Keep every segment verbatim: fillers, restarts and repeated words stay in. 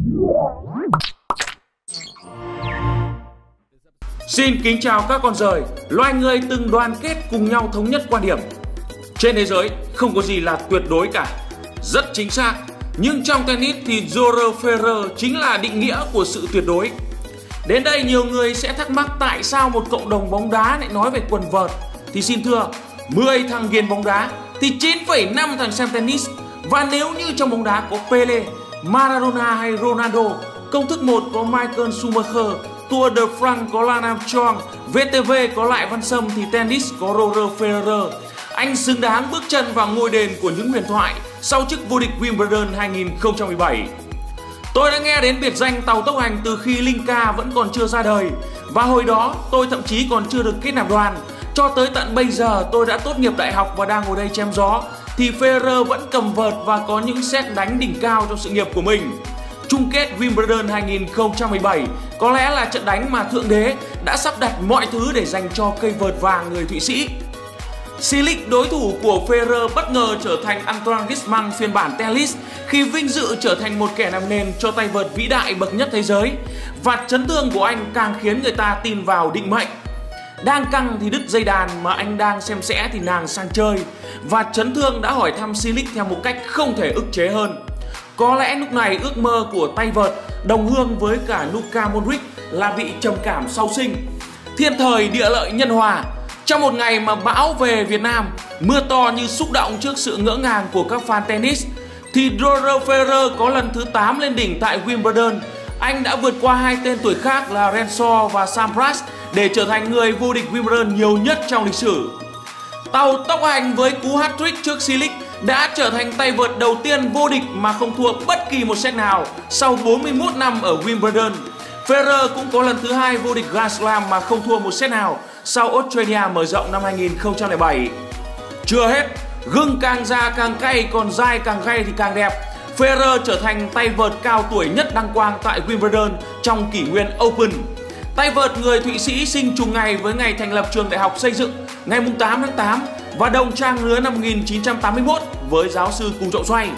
Xin kính chào các con giời, loài người từng đoàn kết cùng nhau thống nhất quan điểm. Trên thế giới không có gì là tuyệt đối cả. Rất chính xác, nhưng trong tennis thì Roger Federer chính là định nghĩa của sự tuyệt đối. Đến đây nhiều người sẽ thắc mắc tại sao một cộng đồng bóng đá lại nói về quần vợt. Thì xin thưa, mười thằng ghiền bóng đá thì chín phẩy năm thằng xem tennis. Và nếu như trong bóng đá có Pele, Maradona hay Ronaldo, công thức một có Michael Schumacher, Tour de France có Lance Armstrong, vê tê vê có Lại Văn Sâm thì tennis có Roger Federer. Anh xứng đáng bước chân vào ngôi đền của những huyền thoại sau chức vô địch Wimbledon hai nghìn không trăm mười bảy. Tôi đã nghe đến biệt danh tàu tốc hành từ khi Linka vẫn còn chưa ra đời. Và hồi đó tôi thậm chí còn chưa được kết nạp đoàn. Cho tới tận bây giờ tôi đã tốt nghiệp đại học và đang ngồi đây chém gió, thì Federer vẫn cầm vợt và có những set đánh đỉnh cao trong sự nghiệp của mình. Chung kết Wimbledon hai nghìn không trăm mười bảy có lẽ là trận đánh mà Thượng Đế đã sắp đặt mọi thứ để dành cho cây vợt vàng người Thụy Sĩ. Cilic, đối thủ của Federer, bất ngờ trở thành Antoine Griezmann phiên bản tennis khi vinh dự trở thành một kẻ làm nền cho tay vợt vĩ đại bậc nhất thế giới. Và chấn thương của anh càng khiến người ta tin vào định mệnh. Đang căng thì đứt dây đàn, mà anh đang xem sẽ thì nàng sang chơi. Và chấn thương đã hỏi thăm Cilic theo một cách không thể ức chế hơn. Có lẽ lúc này ước mơ của tay vợt đồng hương với cả Luka Modric là bị trầm cảm sau sinh. Thiên thời địa lợi nhân hòa. Trong một ngày mà bão về Việt Nam, mưa to như xúc động trước sự ngỡ ngàng của các fan tennis, thì Roger Federer có lần thứ tám lên đỉnh tại Wimbledon. Anh đã vượt qua hai tên tuổi khác là Renshaw và Sampras để trở thành người vô địch Wimbledon nhiều nhất trong lịch sử. Tàu tốc hành với cú hat-trick trước Cilic đã trở thành tay vợt đầu tiên vô địch mà không thua bất kỳ một set nào sau bốn mươi mốt năm ở Wimbledon. Federer cũng có lần thứ hai vô địch Grand Slam mà không thua một set nào sau Australia mở rộng năm hai nghìn không trăm lẻ bảy. Chưa hết, gừng càng già càng cay, còn dai càng gay thì càng đẹp. Federer trở thành tay vợt cao tuổi nhất đăng quang tại Wimbledon trong kỷ nguyên Open. Tay vợt người Thụy Sĩ sinh trùng ngày với ngày thành lập trường đại học xây dựng ngày tám tháng tám và đồng trang lứa năm một nghìn chín trăm tám mươi mốt với giáo sư Cù Chậu Xoay.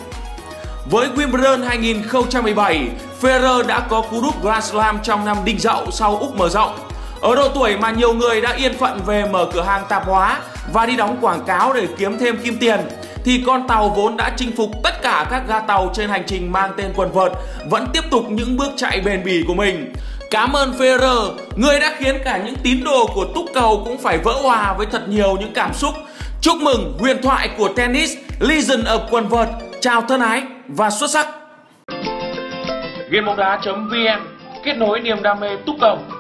Với Wimbledon hai nghìn không trăm mười bảy, Federer đã có cú đúp Grand Slam trong năm Đinh Dậu sau Úc mở rộng. Ở độ tuổi mà nhiều người đã yên phận về mở cửa hàng tạp hóa và đi đóng quảng cáo để kiếm thêm kim tiền, thì con tàu vốn đã chinh phục tất cả các ga tàu trên hành trình mang tên quần vợt vẫn tiếp tục những bước chạy bền bỉ của mình. Cảm ơn Federer, người đã khiến cả những tín đồ của túc cầu cũng phải vỡ òa với thật nhiều những cảm xúc. Chúc mừng huyền thoại của tennis, Legend of quần vợt. Chào thân ái và xuất sắc. Ghiền bóng đá chấm vn, kết nối niềm đam mê túc cầu.